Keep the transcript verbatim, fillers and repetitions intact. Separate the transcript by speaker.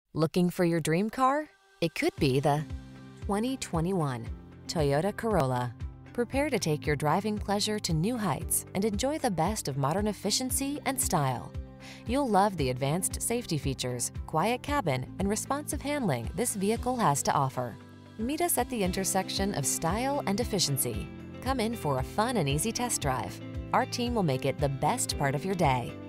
Speaker 1: Looking for your dream car? It could be the twenty twenty-one Toyota Corolla. Prepare to take your driving pleasure to new heights and enjoy the best of modern efficiency and style. You'll love the advanced safety features, quiet cabin, and responsive handling this vehicle has to offer. Meet us at the intersection of style and efficiency. Come in for a fun and easy test drive. Our team will make it the best part of your day.